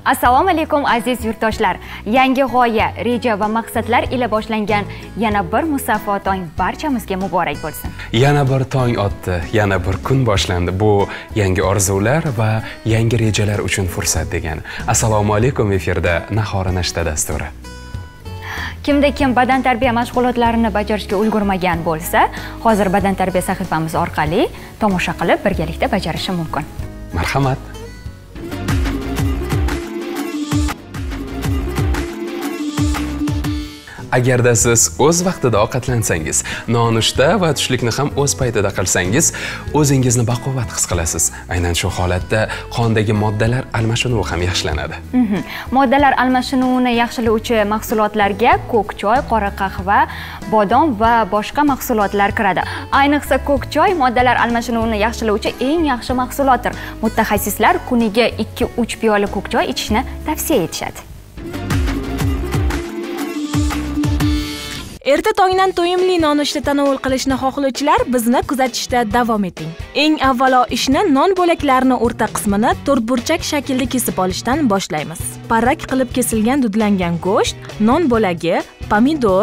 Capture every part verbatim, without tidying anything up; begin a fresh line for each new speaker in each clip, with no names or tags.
Assalomu alaykum aziz yurtdoshlar. Yangi g'oya, reja va maqsadlar ila boshlangan yana bir musaffo tong barchamizga muborak bo'lsin.
Yana bir tong otdi, yana bir kun boshlandi. Bu yangi orzular va yangi rejalar uchun fursat degani. Assalomu alaykum, efirda Nahora nashta dasturi.
Kimda kim badan tarbiya mashg'ulotlarini bajarishga ulgurmagan bo'lsa, hozir badan tarbiya sahifamiz orqali tomosha qilib birgalikda bajarishi mumkin.
Marhamat. Agarda siz o'z vaqtida ovqatlansangiz, nonushta va tushlikni ham o'z paytida qilsangiz, o'zingizni baquvvat his qilasiz. Aynan shu holatda qondagi moddalar almashinuvi ham yaxshilanadi.
Moddalar almashinuvini yaxshilovchi mahsulotlarga ko'k choy, qora qahva, bodom va boshqa mahsulotlar kiradi. Ayniqsa ko'k choy moddalar almashinuvini yaxshilovchi eng yaxshi mahsulotdir. Mutaxassislar kuniga ikki uch piyola ko'k choy ichishni tavsiya etishadi.
Erta tongdan to'yimli nonushta tanovul qilishni xohlovchilar bizni kuzatishda davom eting. Eng avvalo ishni non bo'laklarini o'rta qismini to'rtburchak shaklda kesib olishdan boshlaymiz. Parrak qilib kesilgan dudlangan go'sht, non bo'lagi, pomidor,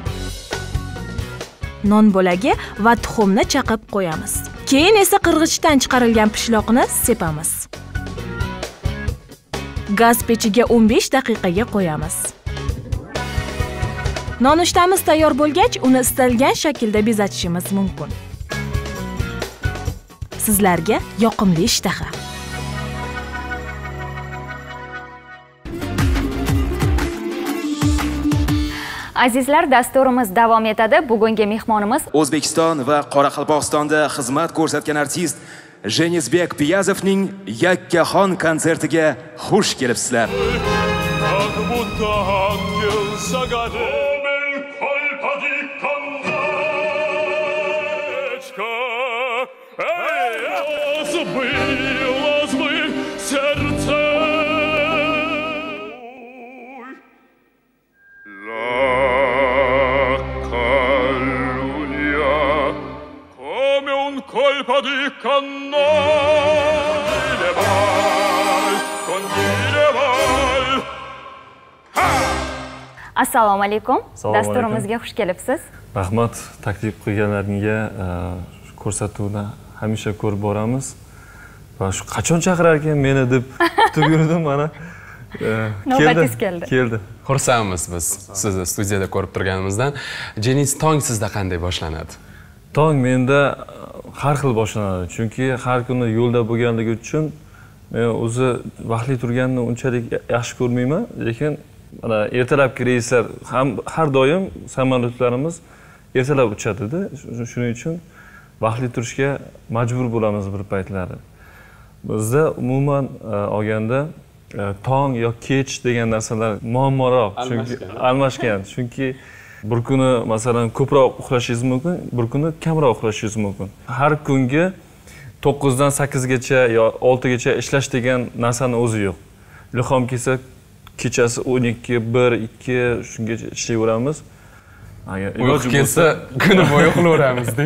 non bo'lagi va tuxumni chaqib qo'yamiz. Keyin esa qirg'ichdan chiqarilgan pishloqni sepamiz. Gaz pechiga o'n besh daqiqaga qo'yamiz. Nonushtamiz tayyor bo'lgach, uni istalgan shaklda bezatishimiz mumkin. Sizlarga yoqimli ishtaha.
Azizlar, dasturimiz davom etadi. Bugungi mehmonimiz
O'zbekiston va Qoraqalpog'istonda xizmat ko'rsatgan artist Jenizbek Piyazovning Yakkaxon konsertiga xush kelibsizlar.
Colpa di cannone vai, condire vai.
Assalomu alaykum. Dasturimizga xush kelibsiz.
Rahmat, taklif qilganlaringizga ko'rsatuvni hamisha ko'rib boramiz. Va shu qachon chaqirar ekan meni deb kutib yurdim, mana
navbatingiz keldi.
Keldi.
Xursandmiz biz sizni studiyada ko'rib turganimizdan. Jeniz, tong sizda qanday boshlanadi?
Tong menda har xil boshlanadi. Chunki har kuni yo'lda bo'lganligi uchun men o'zi vaqtli turganni unchalik yaxshi ko'rmayman, lekin mana ertalabki reyslar ham har doim samolyotlarimiz ertalab uchadi-da. Shuning uchun vaqtli turishga majbur bo'lamiz bir paytlari. Bizda umuman olganda tong yo kech degan narsalar muammoroq, chunki almashgan. Chunki bir kuni masalan ko'proq uxlashingiz mumkin, bir kuni kamroq uxlashingiz mumkin. Har kungi to'qqizdan sakkizgacha yo oltigacha ishlash degan narsani o'zi yo'q. Ilhom kelsa kechasi o'n ikki, bir, ikki shungacha ishlayveramiz. Agar
uyqu kelsa kuni bo'yi uxlayveramiz-da.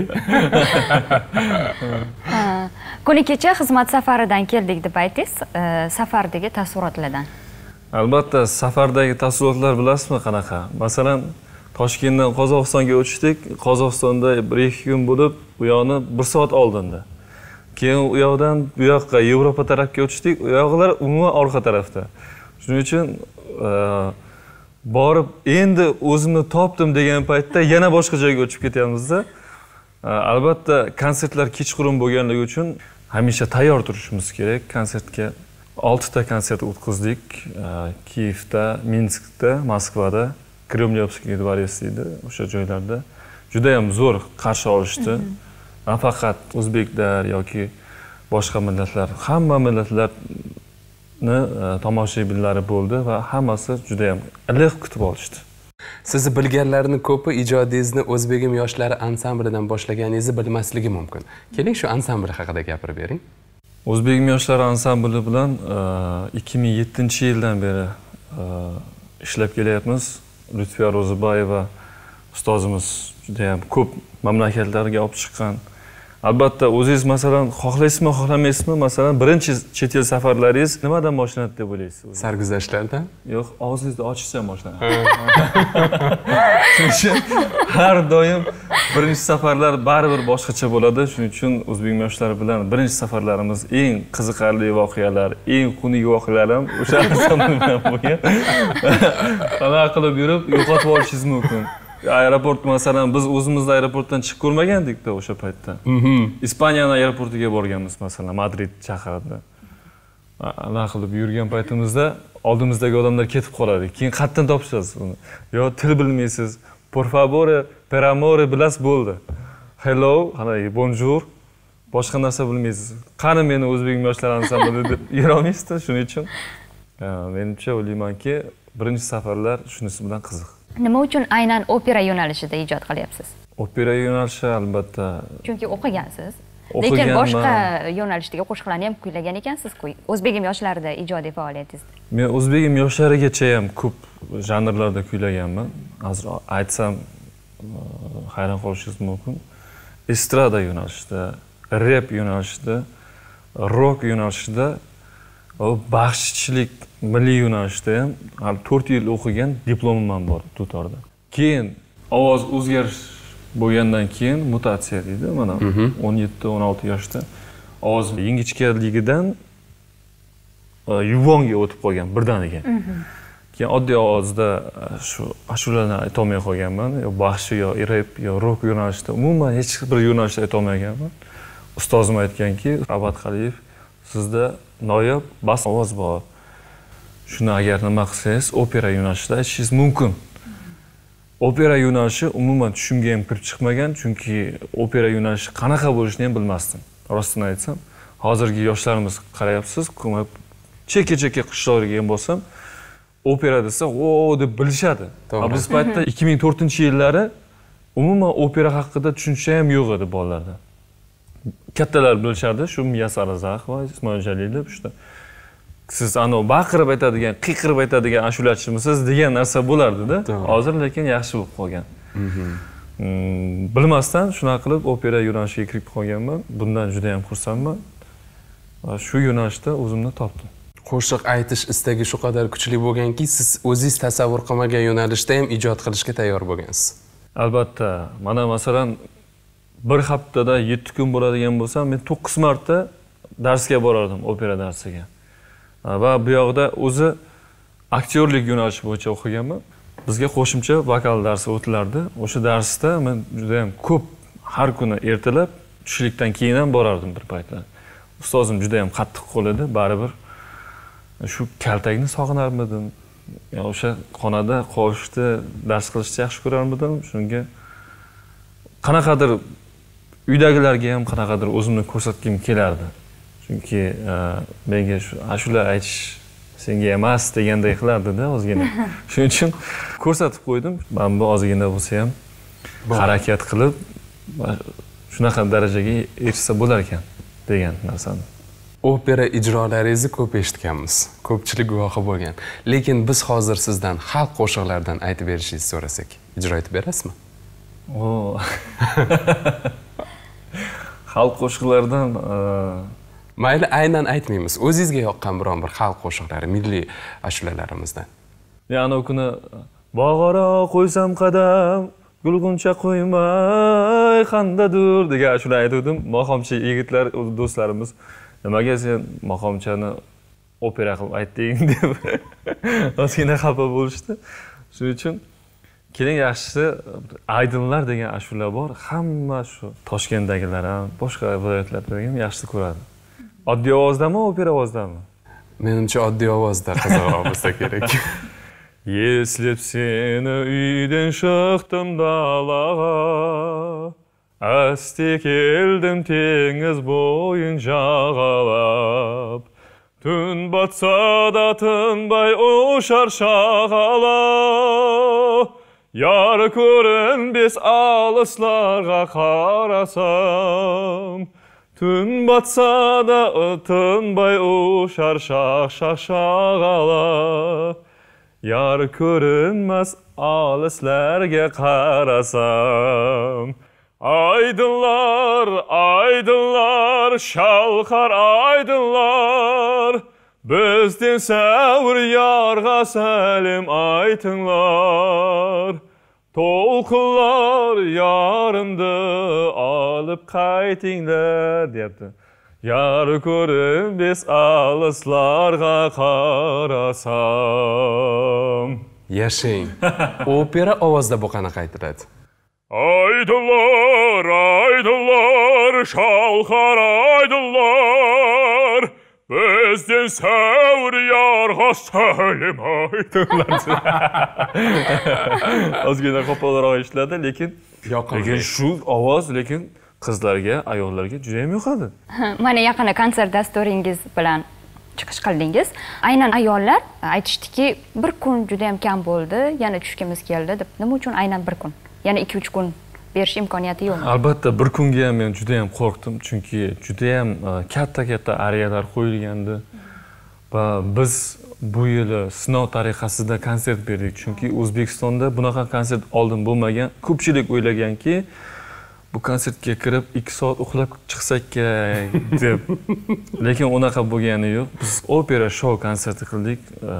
Kuni kecha xizmat safaridan keldik deb aytdingiz. Safardagi taassurotlardan.
Albatta, safardagi taassurotlar bilasizmi qanaqa? Masalan, Toshkentdan Qozog'istonga o'tishdik. Qozog'istonda bir ikki kun bo'lib, u yoqni bir soat oldinda. Keyin u yoqdan bu yoqqa Yevropa tarafga o'tishdik. U yoqlar umuman orqa tarafda. Shuning uchun borib endi o'zimni topdim degan paytda yana boshqa joyga o'tib ketyapmiz-da. Albatta, konsertlar kechqurun bo'lganligi uchun hamisha tayyor turishimiz kerak. Konsertga olti ta konsert o'tkazdik. Kiyevda, Minskda, Moskvada, Kremlyovskiy dvorets deydi, o'sha joylarda juda ham zo'r qarshi olishdi. Nafaqat o'zbeklar yoki boshqa millatlar, hamma millatlarni tomoshabinlari bo'ldi va hammasi juda ham iliq kutib olishdi.
Sizni bilganlarning ko'pi ijodingizni O'zbegim yoshlari ansamblidan boshlaganingizni bilmasligi mumkin. Keling shu ansambl haqida gapirib bering.
O'zbegim yoshlari ansambli bilan ikki ming yettinchi yildan beri ishlab kelyapmiz. Lutfiya Ro'zibayeva ustozimiz juda ham ko'p mamlakatlarga olib chiqqan Albatta, o'zingiz masalan xohlaysizmi, xohlamaysizmi, masalan, birinchi chet el safarlaringiz nimadan boshlanadi deb o'ylaysiz?
Sarguzashtlardan?
Yo'q, og'zingizni ochishdan boshlanadi. Shuning uchun har doim birinchi safarlar baribir boshqacha bo'ladi. Shuning uchun o'zbek yoshlari bilan birinchi safarlarimiz eng qiziqarli voqealar, eng xunuk voqealar ham o'sha bilan bo'lgan. Qanaqa qilib yurib yo'qotib olishingiz mumkin. Aeroport masalan biz o'zimizni aeroportdan chiqib ko'rmagandik-da o'sha paytda. Ispaniyaning aeroportiga borganmiz masalan Madrid shahrida. Anaqa qilib yurgan paytimizda oldimizdagi odamlar ketib qoladi. Keyin qayerdan topishasiz uni? Yo til bilmaysiz. Por favor, per amor bilasiz bo'ldi. Hello, qanday bonjour. Boshqa narsa bilmaysiz. Qani meni o'zbek yoshlar ansamblida deb yura olmaysiz-da, shuning uchun menimcha o'ylaymanki, birinchi safarlar shunisi bilan qiziq.
Nima uchun aynan opera yo'nalishida ijod qilyapsiz?
Opera yo'nalishi albatta.
Chunki o'qigansiz. Lekin boshqa yo'nalishdagi qo'shiqlarni ham kuylagan ekansiz-ku. O'zbek yoshlarida ijodiy faoliyatingizda.
Men o'zbek yoshlarigacha ham ko'p janrlarda kuylaganman. Hozir aytsam hayron qolishingiz mumkin. Estrada yo'nalishida, rap yo'nalishida, rock yo'nalishida, baxshichilik milliy yo'nalishda ham to'rt yil o'qigan diplomim bor Dutorda. Keyin ovoz o'zgarish bo'lgandan keyin mutatsiya deydi, mana o'n yetti o'n olti yoshda ovoz ingichkaligidan yuvonga o'tib qolgan birdaniga. Keyin oddiy ovozda shu ashulalarni aytolmay qolganman, yo baxshi yo rap yo rock yo'nalishida umuman hech bir yo'nalishda aytolmaganman. Ustozim aytganki, Abad Xaliyev, sizda noyob bas ovoz bor. Shuni agar nima qilsangiz, opera yo'nalishida aytishingiz mumkin. Opera yo'nalishi umuman tushimga ham kirib chiqmagan, chunki opera yo'nalishi qanaqa bo'lishini ham bilmasdim. Rostini aytsam, hozirgi yoshlarimiz qarayapsiz, ko'mib chekka-chekka qishloqlarga ham bo'lsam, opera desa, "O" deb bilishadi. Biz paytda ikki ming to'rtinchi yillari umuman opera haqida tushuncha ham yo'q edi bolalarda. Kattalar bilishardi, shu Muyassar Razaq va Ismoil Jalilov shunda. Siz ano baqirib aytadigan, qiqirib aytadigan ashulachimisiz degan narsa bo'lardi-da. Hozir lekin yaxshi bo'lib qolgan. Bilmasdan shunaqa qilib opera yo'nalishiga kirib qolganman. Bundan juda ham xursandman. Va shu yo'nalishda o'zimni topdim.
Qo'shiq aytish istagi shu qadar kuchli bo'lganki, siz o'zingiz tasavvur qilmagan yo'nalishda ham ijod qilishga tayyor bo'lgansiz.
Albatta, mana masalan bir haftada yetti kun bo'ladigan bo'lsa, men to'qqiz marta darsga borardim, opera darsiga. Va bu yoqda o'zi aktyorlik yo'nalishi bo'yicha o'qiganman. Bizga qo'shimcha vokal darsi o'tilardi. O'sha darsda men juda ham ko'p har kuni ertalab tushlikdan keyin ham borardim bir paytlar. Ustozim juda ham qattiq qo'l edi, baribir shu kaltakni sog'inarmidim. Ya o'sha xonada qo'shishni, dars qilishni yaxshi ko'rarmidim. Shunga qanaqadir uydagilarga ham qanaqadir o'zimni ko'rsatgim kelardi. Chunki menga shu ashula aytish senga emas deganday qilardi-da ozgina. Shuning uchun ko'rsatib qo'ydim. Men bu ozgina bo'lsa ham harakat qilib shunaqa darajaga erishsa bo'lar ekan degan narsani.
Opera ijrolaringizni ko'p eshitganmiz. Ko'pchilik guvohi bo'lgan. Lekin biz hozir sizdan xalq qo'shiqlaridan aytib berishingizni so'rasak, ijro etib berasizmi?
O. Xalq qo'shiqlaridan
mayli aynan aytmaymiz. O'zingizga yoqqan biron bir xalq qo'shiqlari, milliy ashulalarimizdan.
Ya'ni kuni bog'ora qo'ysam qadam, gulg'uncha qo'ymay qandadur degan ashula aytdim. Maqomchi yigitlar, do'stlarimiz, nimaga sen maqomchani opera qilib aytding deb ozgina xafa bo'lishdi. Shuning uchun keling yaxshisi Aydinlar degan ashula bor. Hamma shu Toshkentdagilar ham, boshqa viloyatlarda ham yaxshi ko'radi. Oddiy ovozdami, opera ovozdami?
Menimcha oddiy ovozda qizig'roq bo'lsa kerak.
Eslep seni uydan chiqdim dalaga, asti keldim tengiz bo'yin жағалап. Tun batsa da tinbay uçar şağala, yar ko'rinbes alıslarga qarasam. Tun batsa da tinbay uçar şaq şaq şağala, yar ko'rinmas alıslarga qarasam. Aydınlar, aydınlar, şalqar aydınlar, bizden savr yarga salim aytınlar. To'lqinlar yarimdi olib qaytinglar deyapti. Yar ko'rib biz alislarga qarasam.
Yashang. Opera ovozda bu qanaqa aytiladi?
Aydınlar, aydınlar, şalqar aydınlar, bizden savr yarga salim aydınlar.
Ozgina qo'polroq ishladi, lekin
Yoqimli.
lekin shu ovoz lekin qizlarga, ayollarga juda ham yoqadi.
Mana yaqinda konsert dasturingiz bilan chiqish qildingiz. Aynan ayollar aytishdiki, bir kun juda ham kam bo'ldi, yana tushgimiz keldi deb. Nima uchun aynan bir kun? Yana ikki uch kun berish imkoniyati yo'qmi?
Albatta bir kunga ham men juda ham qo'rqdim, chunki juda ham katta-katta ariyalar qo'yilgandi. Va biz bu yili sinov tariqasida konsert berdik, chunki O'zbekistonda bunaqa konsert oldin bo'lmagan. Ko'pchilik o'ylaganki, bu konsertga kirib ikki soat uxlab chiqsak kerak deb. Lekin unaqa bo'lgani yo'q. Biz opera show konserti qildik.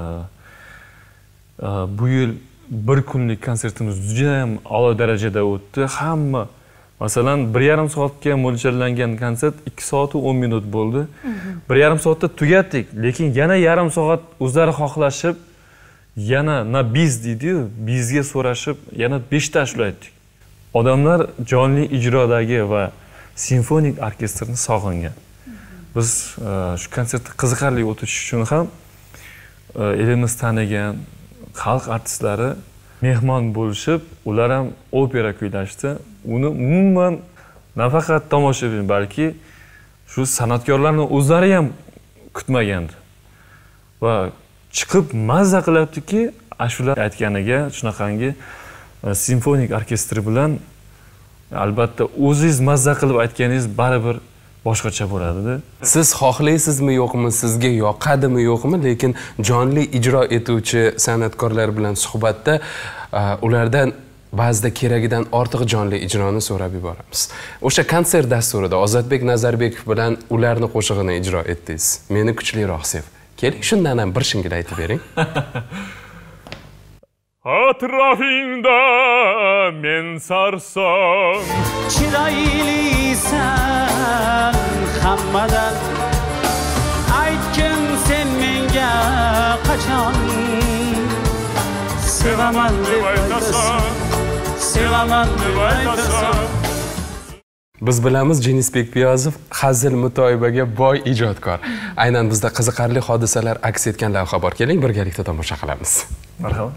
Bu yil bir kunlik konsertimiz juda ham a'lo darajada o'tdi. Hamma, masalan, bir yarim soatga mo'ljallangan konsert ikki soat va o'n minut bo'ldi. bir yarim soatda tugatdik, lekin yana yarim soat o'zlari xohlashib, yana na biz deydi-yu, bizga so'rashib, yana besh ta ashula aytdik. Odamlar jonli ijrodagi va simfonik orkestrni sog'ingan. Biz shu konsertni qiziqarli o'tish uchun ham elimiz tanigan xalq artistlari mehmon bo'lishib, ular ham opera kuylashdi. Uni umuman nafaqat tomoshabin, balki shu san'atkorlarning o'zlari ham kutmagandi. Va chiqib mazza qilyaptiki, ashular aytganiga shunaqangi simfonik orkestri bilan albatta o'zingiz mazza qilib aytganingiz baribir boshqacha bo'ladi-da.
Siz xohlaysizmi yo'qmi, sizga yoqadimi yo'qmi, lekin jonli ijro etuvchi san'atkorlar bilan suhbatda ulardan ba'zida keragidan ortiq jonli ijroni so'rab yuboramiz. O'sha konsert dasturida Ozodbek Nazarbekov bilan ularning qo'shig'ini ijro etdingiz. Meni kuchliroq sev. Keling, shundan ham bir shingil aytib bering.
Atrafingda men sarsam,
chiroylisan hammadan, aytgin sen menga qachon sevaman deb aytasan, sevaman deb aytasan.
Biz bilamiz, Jenisbek Piyazov hazil mutoyibaga boy ijodkor. Aynan bizda qiziqarli hodisalar aks etgan lavha bor. Keling, birgalikda tomosha qilamiz.
Marhamat.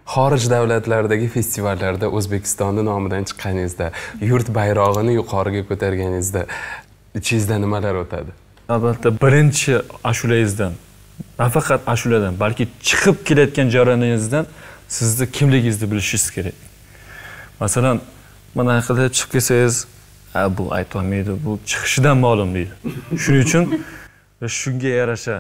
xorij davlatlaridagi festivallarda O'zbekistonning nomidan chiqqaningizda, yurt bayrog'ini yuqoriga ko'targaningizda ichingizda nimalar o'tadi?
Albatta, birinchi ashulangizdan, nafaqat ashuladan, balki chiqib kelayotgan jarayoningizdan sizni kimligingizni bilishingiz kerak. Masalan, mana qilib chiqib kelsangiz, bu aytolmaydi, bu chiqishidan ma'lum deydi. Shuning uchun shunga yarasha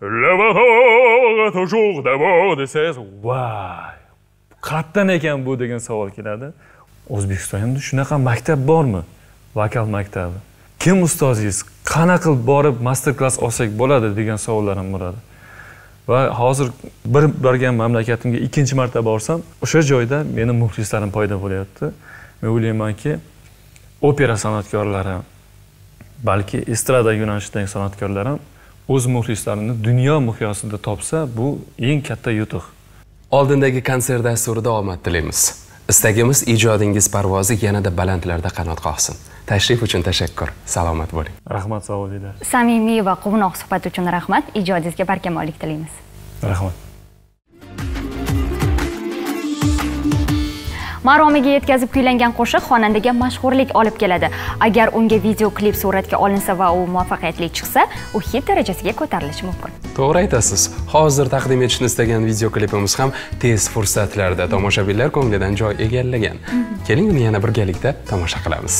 desangiz, voy, qayerdan ekan bu degan savol keladi. O'zbekistonda shunaqa maktab bormi? Vokal maktabi. Kim ustozingiz? Qanaqa qilib borib master klass olsak bo'ladi degan savollar ham bo'ladi. Va hozir bir borgan mamlakatimga ikkinchi marta borsam, o'sha joyda meni muxlislarim paydo bo'lyapti. Men o'ylaymanki, opera san'atkorlari, balki estrada yo'nalishidagi san'atkorlar ham o'z muxlislarini dunyo miqyosida topsa, bu eng katta yutuq.
Oldindagi konsert dasturida omad tilaymiz. Istagimiz ijodingiz parvozi yanada balandlarda qanot qoqsin. Tashrif uchun tashakkur. Salomat bo'ling.
Rahmat, sog' bo'linglar.
Samimiy va quvnoq suhbat uchun rahmat. Ijodingizga barkamollik tilaymiz.
Rahmat.
Maromiga yetkazib kuylangan qo'shiq xonandaga mashhurlik olib keladi. Agar unga video klip suratga olinsa va u muvaffaqiyatli chiqsa, u hit darajasiga ko'tarilishi mumkin.
To'g'ri aytasiz. Hozir taqdim etishni istagan video klipimiz ham tez fursatlarda tomoshabinlar ko'nglidan joy egallagan. Keling, uni yana birgalikda tomosha qilamiz.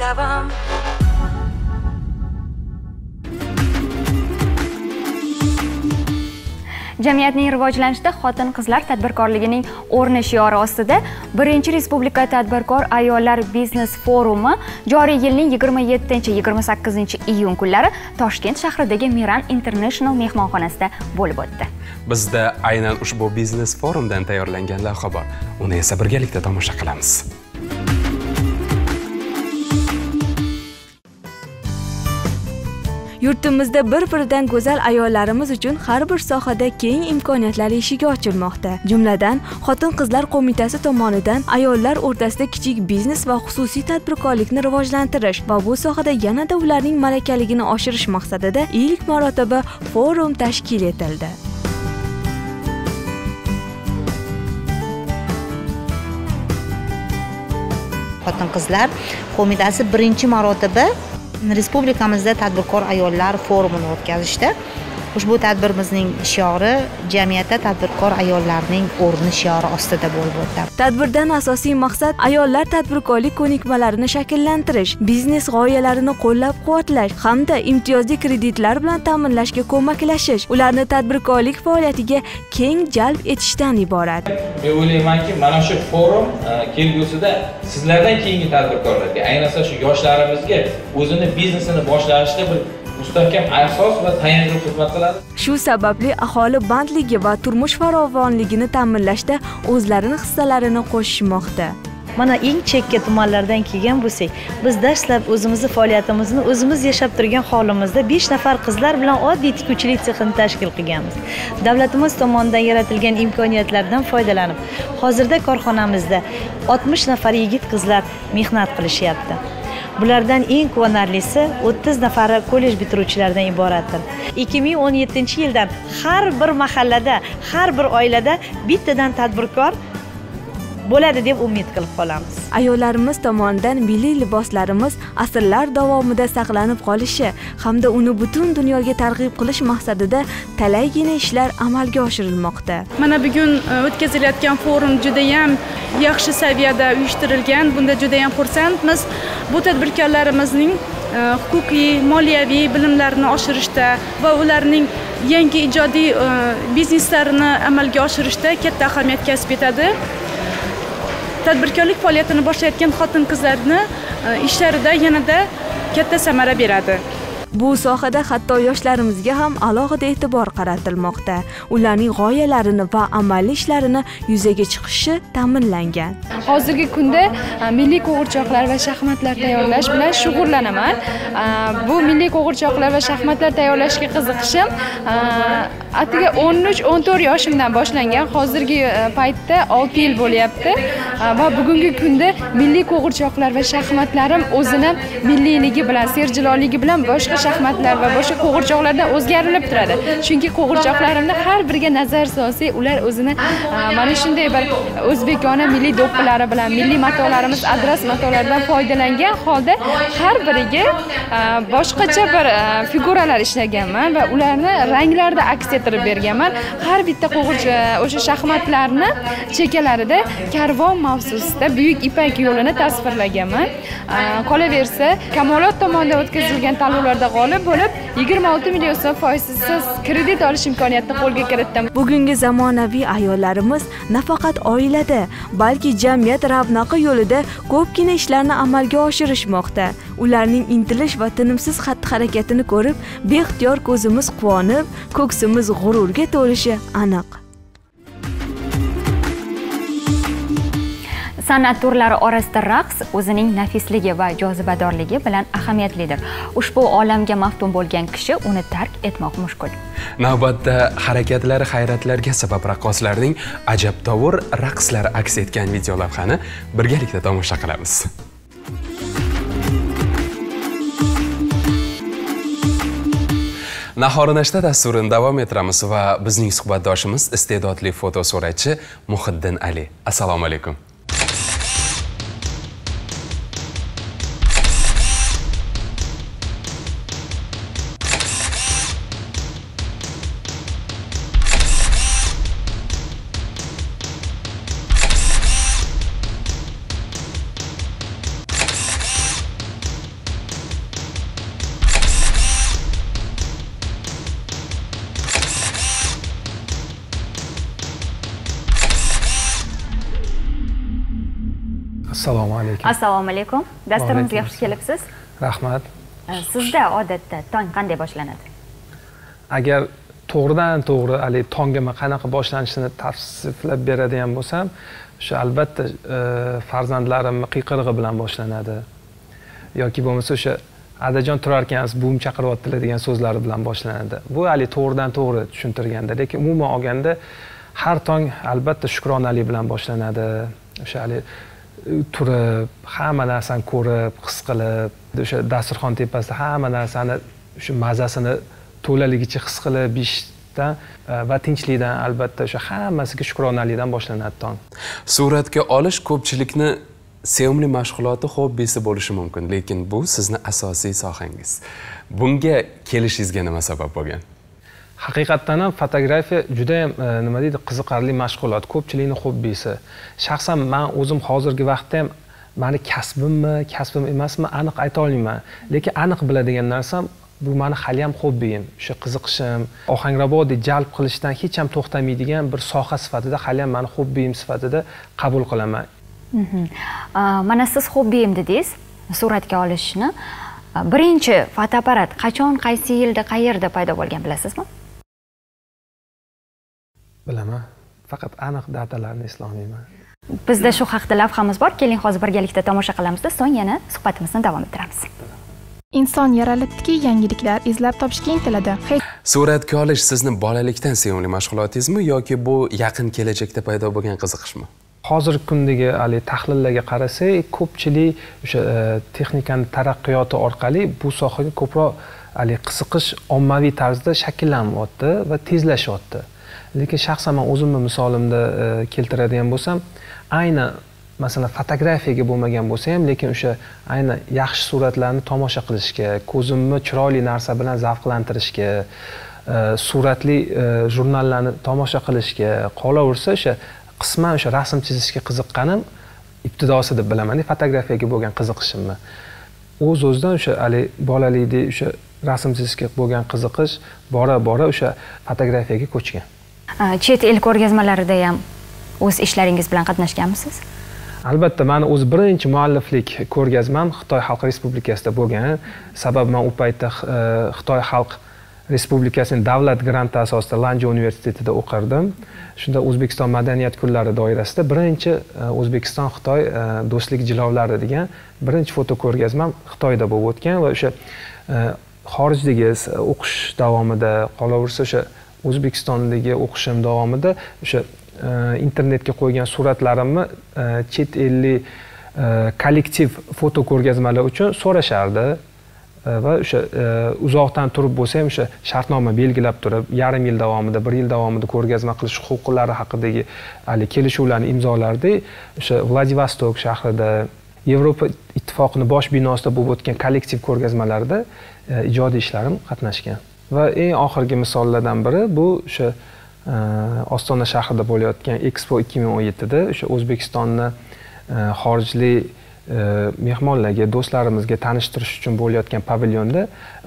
davom.
Jamiyatning rivojlanishida xotin-qizlar tadbirkorligining o'rni shiori ostida birinchi Respublika tadbirkor ayollar biznes forumi joriy yilning yigirma yettinchi yigirma sakkizinchi iyun kunlari Toshkent shahridagi Miran International mehmonxonasida bo'lib o'tdi.
Bizda aynan ushbu biznes forumdan tayyorlangan lavha bor. Uni esa birgalikda tomosha qilamiz.
Yurtimizda bir-biridan go'zal ayollarimiz uchun har bir sohada keng imkoniyatlar eshigi ochilmoqda. Jumladan, Xotin-qizlar qo'mitasi tomonidan ayollar o'rtasida kichik biznes va xususiy tadbirkorlikni rivojlantirish va bu sohada yanada ularning malakaligini oshirish maqsadida ilk marotaba forum tashkil etildi.
Xotin-qizlar qo'mitasi birinchi marotaba Respublikamizda tadbirkor ayollar forumini o'tkazishdi. Ushbu tadbirimizning shiori jamiyatda tadbirkor ayollarning o'rni shiori ostida bo'lib o'tdi.
Tadbirdan asosiy maqsad ayollar tadbirkorlik ko'nikmalarini shakllantirish, biznes g'oyalarini qo'llab-quvvatlash hamda imtiyozli kreditlar bilan ta'minlashga ko'maklashish, ularni tadbirkorlik faoliyatiga keng jalb etishdan iborat.
Men o'ylaymanki, mana shu forum kelgusida sizlardan keyingi tadbirkorlarga, ayniqsa shu yoshlarimizga o'zini biznesini boshlashda bir mustahkam asos va tayanchli xizmat qiladi.
Shu sababli aholi bandligi va turmush farovonligini ta'minlashda o'zlarining hissalarini qo'shishmoqda.
Mana eng chekka tumanlardan kelgan bo'lsak, biz dastlab o'zimizni faoliyatimizni o'zimiz yashab turgan holimizda besh nafar qizlar bilan oddiy tikuvchilik sexini tashkil qilganmiz. Davlatimiz tomonidan yaratilgan imkoniyatlardan foydalanib, hozirda korxonamizda oltmish nafar yigit qizlar mehnat qilishyapti. Bulardan eng quvonarlisi o'ttiz nafari kollej bitiruvchilaridan iboratdir. ikki ming o'n yettinchi yildan har bir mahallada, har bir oilada bittadan tadbirkor bo'ladi deb umid qilib qolamiz.
Ayollarimiz tomonidan milliy liboslarimiz asrlar davomida saqlanib qolishi hamda uni butun dunyoga targ'ib qilish maqsadida talaygina ishlar amalga oshirilmoqda.
Mana bugun o'tkazilayotgan forum juda ham yaxshi saviyada uyushtirilgan. Bunda juda ham xursandmiz. Bu tadbirkorlarimizning huquqiy, moliyaviy bilimlarini oshirishda va ularning yangi ijodiy bizneslarini amalga oshirishda katta ahamiyat kasb etadi. Tadbirkorlik faoliyatini boshlayotgan xotin-qizlarni ishlarida yanada katta samara beradi.
Bu sohada hatto yoshlarimizga ham alohida e'tibor qaratilmoqda. Ularning g'oyalarini va amaliy ishlarini yuzaga chiqishi ta'minlangan.
Hozirgi kunda milliy qo'g'irchoqlar va shaxmatlar tayyorlash bilan shug'ullanaman. Bu milliy qo'g'irchoqlar va shaxmatlar tayyorlashga qiziqishim atiga o'n uch o'n to'rt yoshimdan boshlangan. Hozirgi paytda olti yil bo'lyapti va bugungi kunda milliy qo'g'irchoqlar va shaxmatlarim o'zini milliyligi bilan, serjiloligi bilan boshqa shaxmatlar va boshqa qo'g'irchoqlardan o'zgarilib turadi. Chunki qo'g'irchoqlarimni har biriga nazar solsak, ular o'zini mana shunday bir o'zbekona milliy do'ppilari bilan, milliy matolarimiz, adras matolaridan foydalangan holda har biriga boshqacha bir figuralar ishlaganman va ularni ranglarda aks ettirib berganman. Har bitta qo'g'irchoq o'sha shaxmatlarni chekkalarida karvon mavzusida buyuk ipak yo'lini tasvirlaganman. Qolaversa, Kamolot tomonidan o'tkazilgan tanlovlarda g'olib bo'lib, yigirma olti million so'm foizsiz kredit olish imkoniyatini qo'lga kiritdim.
Bugungi zamonaviy ayollarimiz nafaqat oilada, balki jamiyat ravnaqi yo'lida ko'pgina ishlarni amalga oshirishmoqda. Ularning intilish va tinimsiz xatti-harakatini ko'rib, beixtiyor ko'zimiz quvonib, ko'ksimiz g'ururga to'lishi aniq.
San'at turlari orasida raqs o'zining nafisligi va jozibadorligi bilan ahamiyatlidir. Ushbu olamga maftun bo'lgan kishi uni tark etmoq mushkul.
Navbatda harakatlari hayratlarga sabab raqqoslarning ajabtovur raqslari aks etgan video lavhani birgalikda tomosha qilamiz. Nahorinashda dasturini davom ettiramiz va bizning suhbatdoshimiz iste'dodli fotosuratchi Muhiddin Ali. Assalomu alaykum.
Assalomu alaykum.
Assalomu alaykum. Dasturimizga xush kelibsiz.
Rahmat.
Sizda odatda tong qanday boshlanadi?
Agar to'g'ridan to'g'ri hali tongim qanaqa boshlanishini tavsiflab beradigan bo'lsam, o'sha albatta farzandlarimning qiyqirig'i bilan boshlanadi. Yoki bo'lmasa o'sha adajon turarkansiz, buvim chaqiryaptilar degan so'zlari bilan boshlanadi. Bu hali to'g'ridan to'g'ri tushuntirganda, lekin umuman olganda har tong albatta shukronalik bilan boshlanadi. O'sha hali turib, hamma narsani ko'rib, his qilib, o'sha dasturxon tepasida hamma narsani o'sha mazasini to'laligicha his qilib yeyishdan va tinchlikdan albatta o'sha hammasiga shukronalikdan boshlanadi tong.
Suratga olish ko'pchilikni sevimli mashg'uloti, hobbisi bo'lishi mumkin, lekin bu sizni asosiy sohangiz. Bunga kelishingizga nima sabab bo'lgan?
Haqiqatdan ham fotografiya juda ham nima deydi, qiziqarli mashg'ulot, ko'pchilikning hobbisi. Shaxsan men o'zim hozirgi vaqtda ham meni kasbimmi, kasbim emasmi aniq ayta olmayman, lekin aniq biladigan narsam bu meni hali ham hobbiyim, o'sha qiziqishim, Ohangrabodni jalb qilishdan hech ham to'xtamaydigan bir soha sifatida hali ham meni hobbiyim sifatida qabul qilaman.
Mana siz hobbiyim dedingiz, suratga olishni. Birinchi fotoapparat qachon, qaysi yilda, qayerda paydo bo'lgan bilasizmi?
Bilaman, faqat aniq datalarni eslolmayman.
Bizda shu haqida lavhamiz bor. Keling, hozir birgalikda tomosha qilamiz, so'ng yana suhbatimizni davom ettiramiz.
Inson yaralibdiki, yangiliklar izlab topishga intiladi.
Suratga olish sizni bolalikdan sevimli mashg'ulotingizmi yoki bu yaqin kelajakda paydo bo'lgan qiziqishmi?
Hozirgi kundagi hali tahlillarga qarasak, ko'pchilik o'sha texnikani taraqqiyoti orqali bu sohaga ko'proq hali qiziqish ommaviy tarzda shakllanyapti va tezlashyapti. Lekin shaxsan men o'zimning misolimda keltiradigan bo'lsam, ayni masalan fotografiyaga bo'lmagan bo'lsa ham, lekin o'sha ayni yaxshi suratlarni tomosha qilishga, ko'zimni chiroyli narsa bilan zavqlantirishga, suratli jurnallarni tomosha qilishga, qolaversa o'sha qisman o'sha rasm chizishga qiziqqanim ibtidosi deb bilaman, fotografiyaga bo'lgan qiziqishimni. O'z-o'zidan o'sha hali bolalikda o'sha rasm chizishga bo'lgan qiziqish bora-bora o'sha fotografiyaga ko'chgan.
Chet el ko'rgazmalarida ham o'z ishlaringiz bilan qatnashganmisiz?
Albatta, meni o'z birinchi mualliflik ko'rgazmam Xitoy Xalq Respublikasida bo'lgan. Sababi men u paytda Xitoy Xalq Respublikasining davlat granti asosida Lanjao universitetida o'qirdim. Shunda O'zbekiston madaniyat kunlari doirasida birinchi O'zbekiston Xitoy do'stlik jilovlari degan birinchi foto ko'rgazmam Xitoyda bo'lib o'tgan va o'sha xorijdagi o'qish davomida, qolaversa o'sha O'zbekistondagi o'qishim davomida o'sha internetga qo'ygan suratlarimni chet ellik kollektiv foto ko'rgazmalar uchun so'rashardi va o'sha uzoqdan turib bo'lsa ham o'sha shartnoma belgilab turib, yarim yil davomida, bir yil davomida ko'rgazma qilish huquqlari haqidagi hali kelishuvlarni imzolardi. O'sha Vladivostok shahrida Yevropa ittifoqining bosh binosida bo'lib o'tgan kollektiv ko'rgazmalarda ijodiy ishlarim qatnashgan. Va eng oxirgi misollardan biri bu o'sha Ostona shahrida bo'layotgan Expo ikki ming o'n yetti da o'sha O'zbekistonni xorijlik mehmonlarga, do'stlarimizga tanishtirish uchun bo'layotgan pavilyonda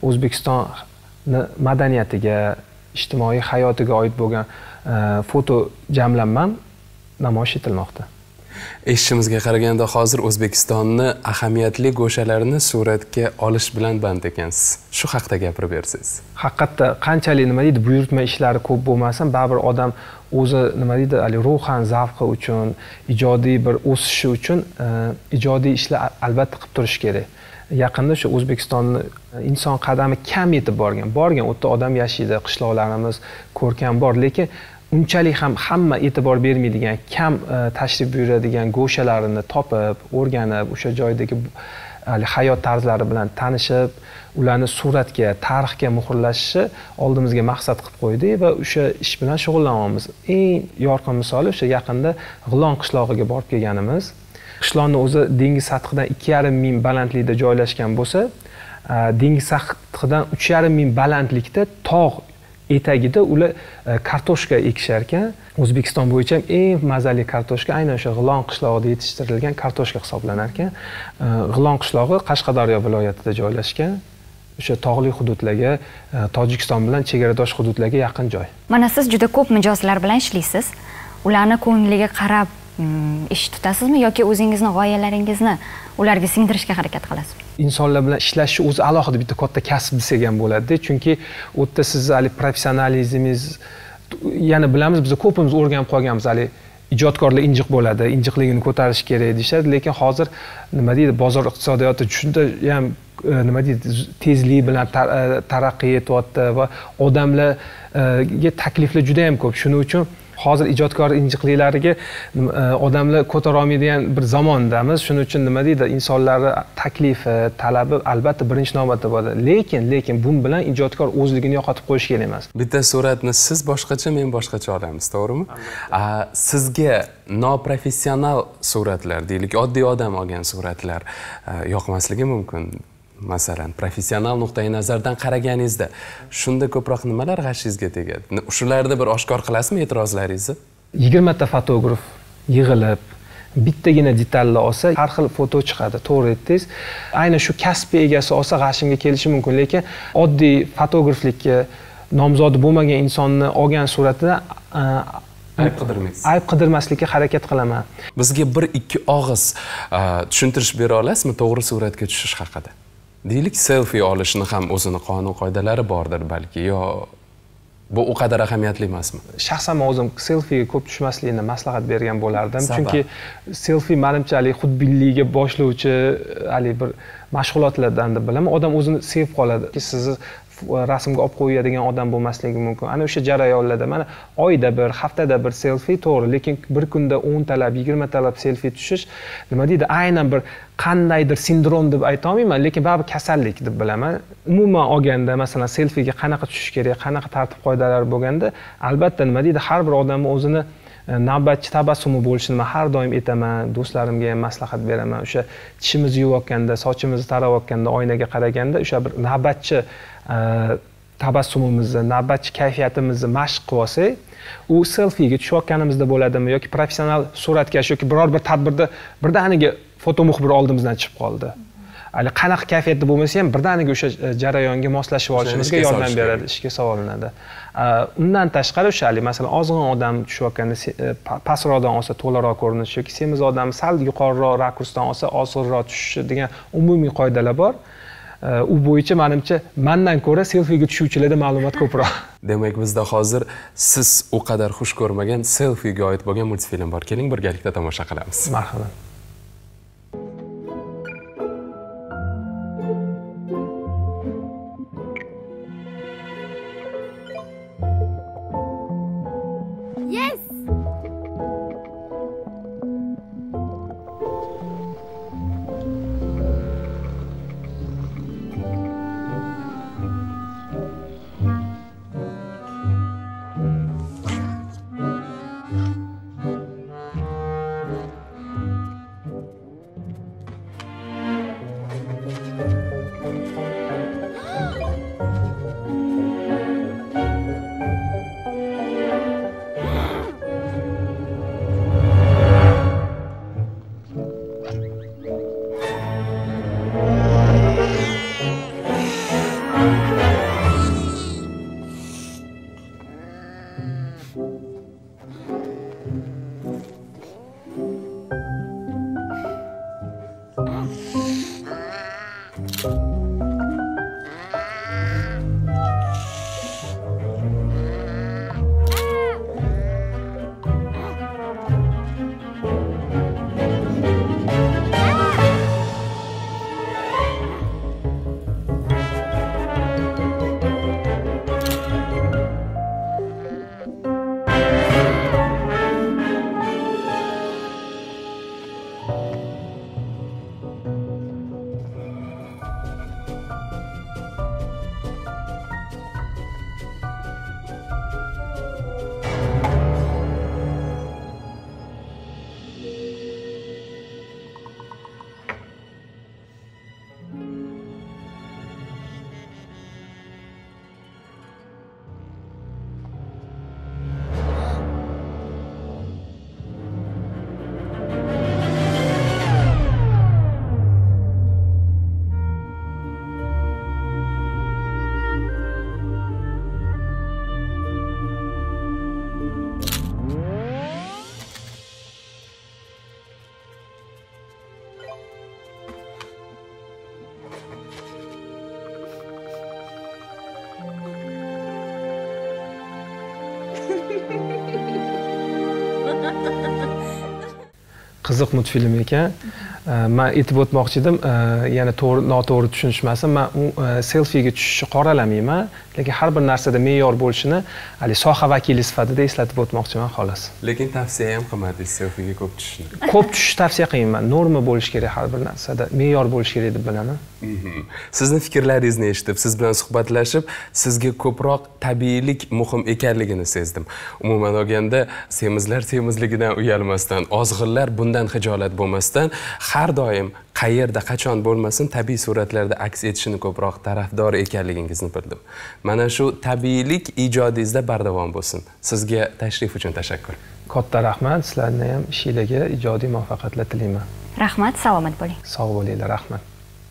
O'zbekiston madaniyatiga, ijtimoiy hayotiga oid bo'lgan foto jamlanmam namoyish etilmoqda.
Eshitishimizga qaraganda hozir O'zbekistonni ahamiyatli go'shalarini suratga olish bilan band ekansiz. Shu haqida gapirib bersangiz.
Haqiqatda qanchalik nima deydi, buyurtma ishlari ko'p bo'lmasin, baribir odam o'zi nima deydi, hali ruhan zavqi uchun, ijodiy bir o'sishi uchun ijodiy ishlar albatta qilib turish kerak. Yaqinda shu O'zbekistonni inson qadami kam yetib borgan, borgan o'tda odam yashaydi, qishloqlarimiz ko'rkam bor, lekin unchalik ham hamma e'tibor bermaydigan, kam tashrif buyuradigan go'shalarini topib, o'rganib, o'sha joydagi hayot tarzlari bilan tanishib, ularni suratga, tarixga muhrlashni oldimizga maqsad qilib qo'ydik va o'sha ish bilan shug'ullanyapmiz. Eng yorqin misoli o'sha yaqinda G'ilon qishlog'iga borib kelganimiz. Qishloqning o'zi dengiz sathidan ikki yarim ming balandlikda joylashgan bo'lsa, dengiz sathidan uch yarim ming balandlikda tog' etagida ular kartoshka ekishar ekan. O'zbekiston bo'yicha eng mazali kartoshka aynan o'sha G'ilon qishlog'ida yetishtirilgan kartoshka hisoblanar ekan. G'ilon qishlog'i Qashqadaryo viloyatida joylashgan. O'sha tog'li hududlarga, Tojikiston bilan chegaradosh hududlarga yaqin joy.
Mana siz juda ko'p mijozlar bilan ishlaysiz. Ularni ko'ngliga qarab ish tutasizmi yoki o'zingizning g'oyalaringizni ularga singdirishga harakat qilasizmi?
Insonlar bilan ishlashni o'zi alohida bitta katta kasb desak ham bo'ladi, chunki u yerda siz hali professionalizmingiz, yana bilamiz, biz ko'pimiz o'rganib qolganmiz, hali ijodkorlar injiq bo'ladi, injiqligini ko'tarish kerak deyishadi, lekin hozir nima deydi, bozor iqtisodiyoti shunda ham nima deydi, tezlik bilan taraqqiy etyapti va odamlarga takliflar juda ham ko'p. Shuning uchun hozir ijodkor injiqliklariga odamlar ko'tara olmaydigan bir zamondamiz. Shuning uchun nima deydi, insonlarning taklifi, talabi albatta birinchi navbatda bo'ladi. Lekin, lekin bu bilan ijodkor o'zligini yo'qotib qo'yish kerak emas.
Bitta suratni siz boshqacha, men boshqacha olamiz, to'g'rimi? Sizga noprofessional suratlar, deylik, oddiy odam olgan suratlar yoqmasligi mumkin. Masalan, professional nuqtai nazardan qaraganingizda shunda ko'proq nimalar g'ashingizga tegadi? Shularni bir oshkor qilasizmi e'tirozlaringizni?
yigirma ta fotograf yig'ilib bittagina detalni olsa, har xil foto chiqadi, to'g'ri aytdingiz. Aynan shu kasb egasi olsa g'ashimga kelishi mumkin, lekin oddiy fotograflikka nomzodi bo'lmagan insonni olgan suratida
ayb qidirmaysiz.
Ayb qidirmaslikka harakat qilaman.
Bizga bir ikki og'iz tushuntirish bera olasizmi to'g'ri suratga tushish haqida? Deylik, selfie olishni ham o'zini qonun qoidalari bordir balki, yo bu o qadar ahamiyatli emasmi?
Shaxsan men o'zim selfiega ko'p tushmaslikni maslahat bergan bo'lardim, chunki selfie menimcha hali xudbinlikka boshlovchi hali bir mashg'ulotlardan deb bilaman. Odam o'zini sevib qoladi. Sizni rasmga olib qo'yadigan odam bo'lmasligi mumkin. Ana o'sha jarayonlarda mana oyda bir, haftada bir selfie to'g'ri, lekin bir kunda o'n talab, yigirma talab selfie tushish, nima deydi, aynan bir qandaydir sindrom deb ayta olmayman, lekin baribir kasallik deb bilaman. Umuman olganda, masalan, selfiega qanaqa tushish kerak, qanaqa tartib qoidalar bo'lganda, albatta nima deydi, har bir odam o'zini navbatchi tabassumi bo'lishini men har doim aytaman, do'stlarimga ham maslahat beraman. O'sha tishimizni yuvayotganda, sochimizni taravotganda, oynaga qaraganda o'sha bir navbatchi tabassumimizni, navbatchi kayfiyatimizni mashq qilib olsak, u selfiega tushayotganimizda bo'ladimi yoki professional suratkash yoki biror bir tadbirda birdaniga foto muxbir oldimizdan chiqib qoldi. Hali qanaqa kayfiyatda bo'lmasa ham birdaniga o'sha jarayonga moslashib olishimizga yordam beradi, ishga solinadi. Undan tashqari o'sha hali masalan ozg'in odam tushayotganda pastroqdan olsa to'laroq ko'rinishi yoki semiz odam sal yuqoriroq rakursdan olsa ozg'inroq tushishi degan umumiy qoidalar bor. U bo'yicha menimcha mendan ko'ra selfiega tushuvchilarda ma'lumot ko'proq.
Demak, bizda hozir siz u qadar xush ko'rmagan selfiega oid bo'lgan multfilm bor. Keling, birgalikda tomosha qilamiz.
Marhamat.
Yes!
qiziq multfilm ekan. Men aytib o'tmoqchi edim, yana to'g'ri noto'g'ri tushunishmasin, men u selfiga tushishni qoralamayman, lekin har bir narsada me'yor bo'lishini hali soha vakili sifatida eslatib o'tmoqchiman xolos.
Lekin tavsiya ham qilmadingiz selfiga ko'p tushishni.
Ko'p tushish tavsiya qilmayman. Norma bo'lishi kerak har bir narsada, me'yor bo'lishi kerak deb bilaman.
Sizni fikrlaringizni eshitib, siz bilan suhbatlashib, sizga ko'proq tabiiylik muhim ekanligini sezdim. Umuman olganda, semizlar semizligidan uyalmasdan, ozg'inlar bundan xijolat bo'lmasdan, har doim qayerda qachon bo'lmasin tabiiy suratlarda aks etishini ko'proq tarafdor ekanligingizni bildim. Mana shu tabiiylik ijodingizda bardavom bo'lsin. Sizga tashrif uchun tashakkur.
Katta rahmat, sizlarga ham ishingizga ijodiy muvaffaqiyatlar tilayman.
Rahmat, salomat bo'ling.
Sog' bo'linglar, rahmat.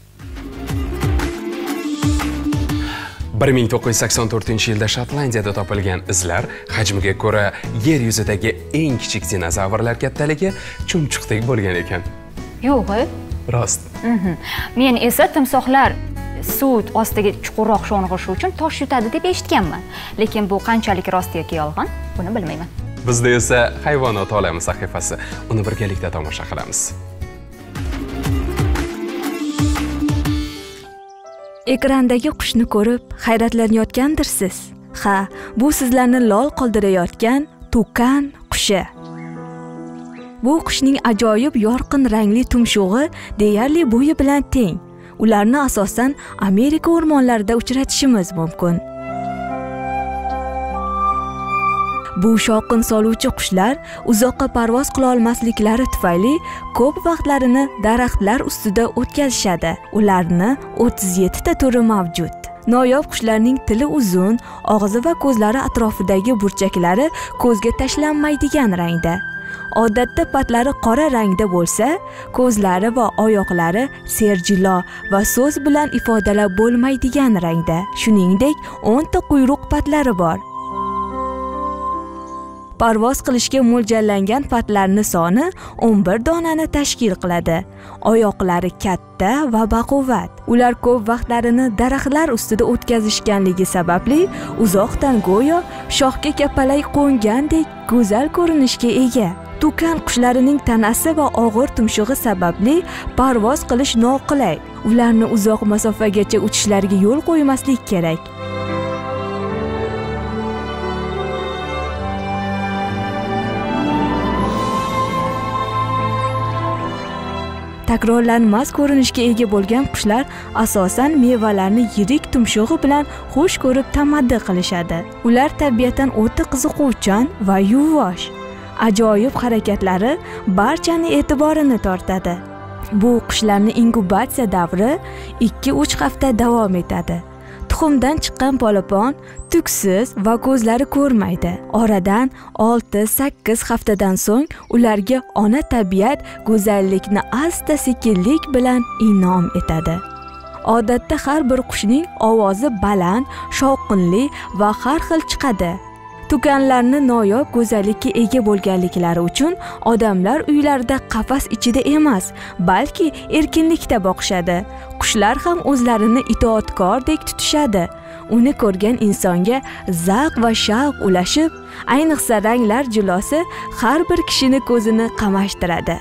bir ming to'qqiz yuz sakson to'rtinchi yilda Shotlandiyada topilgan izlar hajmiga ko'ra yer yuzidagi eng kichik dinozavrlar kattaligi chumchuqdek bo'lgan ekan.
Yo'q-ku.
Rost.
Men esa timsohlar suv ostiga chuqurroq sho'ng'ishi uchun tosh yutadi deb eshitganman. Lekin bu qanchalik rost yoki yolg'on, buni bilmayman.
Bizda esa hayvonot olami sahifasi. Uni birgalikda tomosha qilamiz.
Ekrandagi qushni ko'rib hayratlanayotgandirsiz. Ha, bu sizlarni lol qoldirayotgan tukan qushi. Bu qushning ajoyib yorqin rangli tumshug'i deyarli bo'yi bilan teng. Ularni asosan Amerika o'rmonlarida uchratishimiz mumkin. Bu shovqin soluvchi qushlar uzoqqa parvoz qila olmasliklari tufayli ko'p vaqtlarini daraxtlar ustida o'tkazishadi. Ularni o'ttiz yetti ta turi mavjud. Noyob qushlarning tili uzun, og'zi va ko'zlari atrofidagi burchaklari ko'zga tashlanmaydigan rangda. Odatda patlari qora rangda bo'lsa, ko'zlari va oyoqlari serjilo va so'z bilan ifodalab bo'lmaydigan rangda. Shuningdek, o'n ta quyruq patlari bor. Parvoz qilishga mo'ljallangan patlarning soni o'n bir donani tashkil qiladi. Oyoqlari katta va baquvvat. Ular ko'p vaqtlarini daraxtlar ustida o'tkazishganligi sababli uzoqdan go'yo shoxga kapalak qo'ngandek go'zal ko'rinishga ega. Tukan qushlarining tanasi va og'ir tumshug'i sababli parvoz qilish noqulay. Ularni uzoq masofagacha uchishlariga yo'l qo'ymaslik kerak. Takrorlanmas ko'rinishga ega bo'lgan qushlar asosan mevalarni yirik tumshug'i bilan xush ko'rib tamaddi qilishadi. Ular tabiatan o'ta qiziquvchan va yuvosh. Ajoyib harakatlari barchani e'tiborini tortadi. Bu qushlarning inkubatsiya davri ikki uch hafta davom etadi. Tuxumdan chiqqan polapon tuksiz va ko'zlari ko'rmaydi. Oradan olti sakkiz haftadan so'ng ularga ona tabiat go'zallikni asta-sekinlik bilan inom etadi. Odatda har bir qushning ovozi baland, shovqinli va har xil chiqadi. Tukanlarni noyob go'zallikka ega bo'lganliklari uchun odamlar uylarida qafas ichida emas, balki erkinlikda boqishadi. Qushlar ham o'zlarini itoatkordek tutishadi. Uni ko'rgan insonga zavq va shavq ulashib, ayniqsa ranglar jilosi har bir kishini ko'zini qamashtiradi.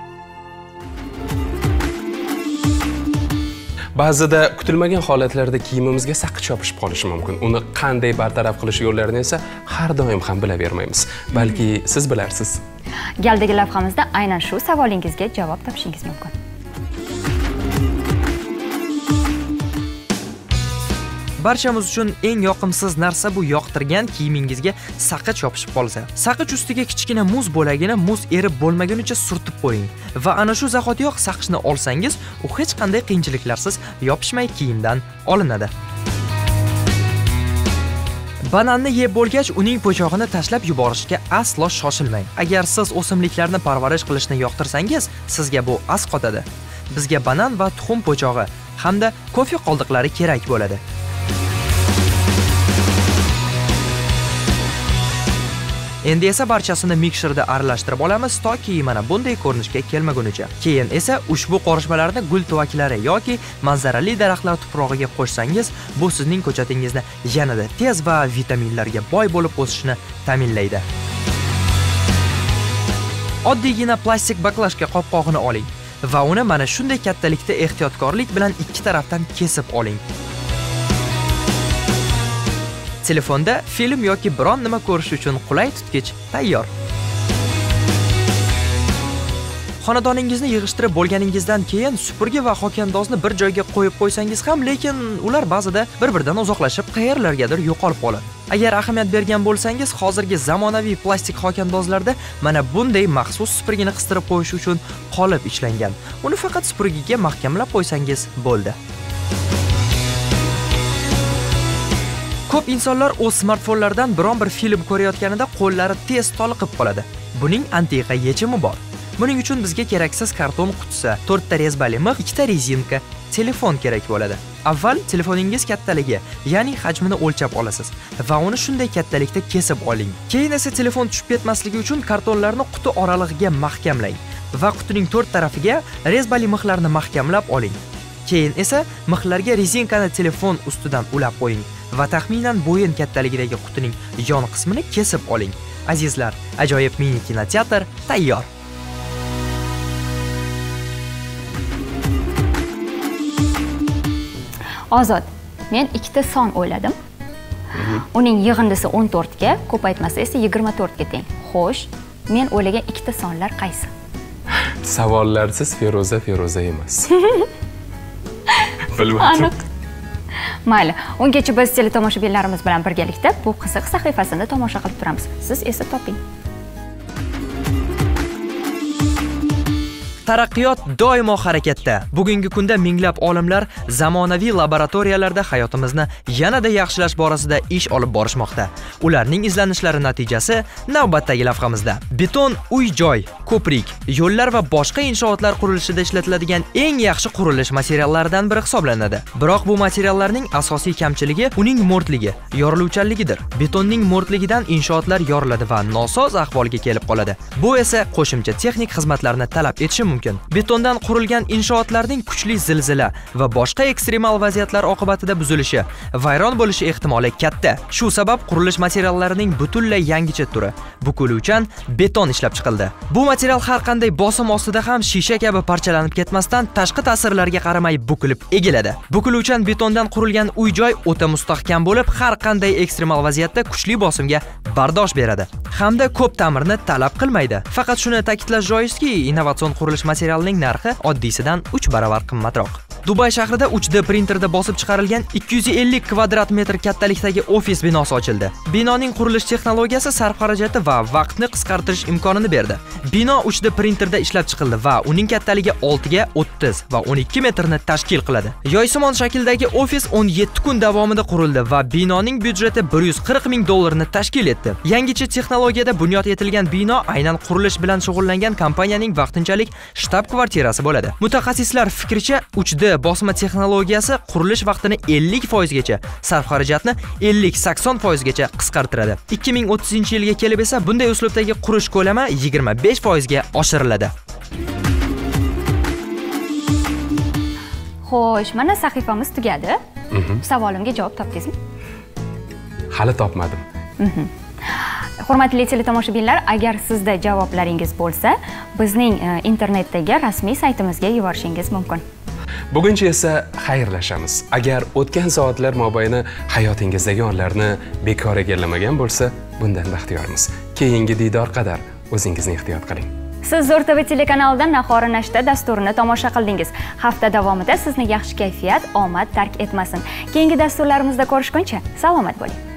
Ba'zida kutilmagan holatlarda kiyimimizga saqich yopishib qolishi mumkin. Uni qanday bartaraf qilish yo'llarini esa har doim ham bilavermaymiz. Balki siz bilarsiz.
Galdagi lavhamizda aynan shu savolingizga javob topishingiz mumkin.
Barchamiz uchun eng yoqimsiz narsa bu yoqtirgan kiyimingizga saqich yopishib qolsa. Saqich ustiga kichkina muz bo'lagini muz erib bo'lmagunicha surtib qo'ying va ana shu zahotiyoq saqichni olsangiz, u hech qanday qiyinchiliklarsiz yopishmay kiyimdan olinadi. Bananni yeb bo'lgach, uning po'chog'ini tashlab yuborishga aslo shoshilmang. Agar siz o'simliklarni parvarish qilishni yoqtirsangiz, sizga bu asqotadi. Bizga banan va tuxum po'chog'i hamda kofe qoldiqlari kerak bo'ladi. Endi esa barchasini mikserda aralashtirib olamiz toki mana bunday ko'rinishga kelmagunicha. Keyin esa ushbu qorishmalarni gul tuvaklari yoki manzarali daraxtlar tuprog'iga qo'shsangiz, bu sizning ko'chatingizni yanada tez va vitaminlarga boy bo'lib o'sishini ta'minlaydi. Oddiygina plastik baklajka qopqog'ini oling va uni mana shunday kattalikda ehtiyotkorlik bilan ikki tarafdan kesib oling. Telefonda film yoki biron nima ko'rish uchun qulay tutgich tayyor. Xonadoningizni yig'ishtirib bo'lganingizdan keyin supurgi va xokandozni bir joyga qo'yib qo'ysangiz ham, lekin ular ba'zida bir-biridan uzoqlashib, qayerlargadir yo'qolib qoladi. Agar ahamiyat bergan bo'lsangiz, hozirgi zamonaviy plastik xokandozlarda mana bunday maxsus supurgini qistirib qo'yish uchun qolip ishlangan. Uni faqat supurgiga mahkamlab qo'ysangiz bo'ldi. Ko'p insonlar o'z smartfonlaridan biron bir film ko'rayotganida qo'llari tez toliqib qoladi. Buning antiqa yechimi bor. Buning uchun bizga keraksiz karton qutisi, to'rtta rezbali mix, ikkita rezinka, telefon kerak bo'ladi. Avval telefoningiz kattaligi, ya'ni hajmini o'lchab olasiz va uni shunday kattalikda kesib oling. Keyin esa telefon tushib ketmasligi uchun kartonlarni quti oralig'iga mahkamlang va qutining to'rt tarafiga rezbali mixlarni mahkamlab oling. Keyin esa mixlarga rezinkani telefon ustidan ulab qo'ying va taxminan bo'yin kattaligidagi qutining yon qismini kesib oling. Azizlar, ajoyib mini kinoteatr tayyor.
Ozod, men ikkita son o'yladim. Uning yig'indisi o'n to'rt ga, ko'paytmasi esa yigirma to'rt ga teng. Xo'sh, men o'ylagan ikkita sonlar qaysi?
Savollarsiz Feruza Feruza emas. Bilmadim.
Mayli, ungacha biz teletomoshabinlarimiz bilan birgalikda bu qiziq sahifasini tomosha qilib turamiz. Siz esa toping.
Taraqqiyot doimo harakatda. Bugungi kunda minglab olimlar zamonaviy laboratoriyalarda hayotimizni yanada yaxshilash borasida ish olib borishmoqda. Ularning izlanishlari natijasi navbatdagi lavhamizda. Beton uy-joy, ko'prik, yo'llar va boshqa inshootlar qurilishida ishlatiladigan eng yaxshi qurilish materiallaridan biri hisoblanadi. Biroq bu materiallarning asosiy kamchiligi uning mo'rtligi, yoriluvchanligidir. Betonning mo'rtligidan inshootlar yoriladi va nosoz ahvolga kelib qoladi. Bu esa qo'shimcha texnik xizmatlarni talab etishi mumkin. Betondan qurilgan inshootlarning kuchli zilzila va boshqa ekstremal vaziyatlar oqibatida buzilishi, vayron bo'lishi ehtimoli katta. Shu sabab qurilish materiallarining butunlay yangicha turi, bukiluvchan beton ishlab chiqildi. Bu material har qanday bosim ostida ham shisha kabi parchalanib ketmasdan, tashqi ta'sirlarga qaramay bukilib egiladi. Bukiluvchan betondan qurilgan uy-joy o'ta mustahkam bo'lib, har qanday ekstremal vaziyatda kuchli bosimga bardosh beradi hamda ko'p ta'mirni talab qilmaydi. Faqat shuni ta'kidlash joizki, innovatsion qurilish materialining narxi oddiysidan uch baravar qimmatroq. Dubay shahrida uch D printerda bosib chiqarilgan ikki yuz ellik kvadrat metr kattalikdagi ofis binosi ochildi. Binoning qurilish texnologiyasi sarf xarajati va vaqtni qisqartirish imkonini berdi. Bino uch D printerda ishlab chiqildi va uning kattaligi olti ga o'ttiz va o'n ikki metrni tashkil qiladi. Yoysimon shakldagi ofis o'n yetti kun davomida qurildi va binoning byudjeti bir yuz qirq ming dollarni tashkil etdi. Yangicha texnologiyada bunyod etilgan bino aynan qurilish bilan shug'ullangan kompaniyaning vaqtinchalik shtab-kvartirasi bo'ladi. Mutaxassislar fikricha, uch D bosma texnologiyasi qurilish vaqtini ellik foiz gacha, sarf xarajatni ellik sakson foiz gacha qisqartiradi. ikki ming o'ttizinchi yilga kelib esa bunday uslubdagi qurish ko'lami yigirma besh foiz ga oshiriladi.
Xo'sh, mana sahifamiz tugadi. Savolimga javob topdingizmi?
Hali topmadim.
Hurmatli teletomoshabinlar, agar sizda javoblaringiz bo'lsa, bizning internetdagi rasmiy saytimizga yuborishingiz mumkin.
Buguncha esa xayrlashamiz. Agar o'tgan soatlar mobaynida hayotingizdagi onlarni bekor egallamagan bo'lsa, bundan baxtiyormiz. Keyingi diydor qadar o'zingizni ehtiyot qiling.
Siz Zo'r T V telekanalidan Nahori nashta dasturini tomosha qildingiz. Hafta davomida sizni yaxshi kayfiyat, omad tark etmasin. Keyingi dasturlarimizda ko'rishguncha salomat bo'ling.